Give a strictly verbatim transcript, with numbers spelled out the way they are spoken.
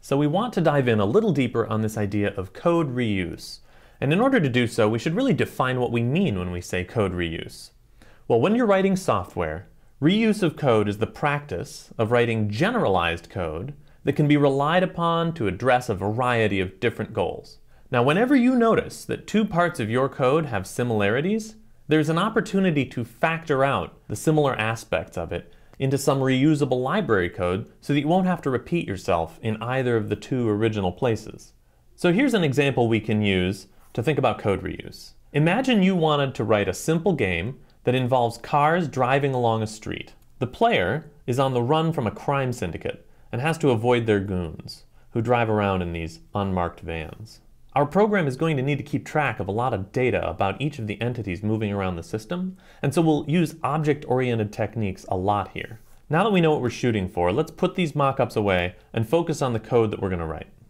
So we want to dive in a little deeper on this idea of code reuse. And in order to do so, we should really define what we mean when we say code reuse. Well, when you're writing software, reuse of code is the practice of writing generalized code that can be relied upon to address a variety of different goals. Now, whenever you notice that two parts of your code have similarities, there's an opportunity to factor out the similar aspects of it into some reusable library code so that you won't have to repeat yourself in either of the two original places. So here's an example we can use to think about code reuse. Imagine you wanted to write a simple game that involves cars driving along a street. The player is on the run from a crime syndicate and has to avoid their goons, who drive around in these unmarked vans. Our program is going to need to keep track of a lot of data about each of the entities moving around the system, and so we'll use object-oriented techniques a lot here. Now that we know what we're shooting for, let's put these mock-ups away and focus on the code that we're going to write.